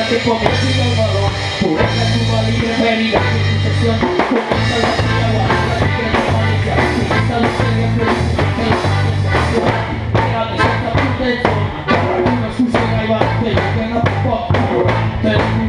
que porque siga el balón, por esta Cuba libre, feria, sucesión, comienza la agua, la que no valencia, comienza la serie, pero que la paciencia, de Santa Prudencia, para algunos usen ahí va, que lleguen a poco,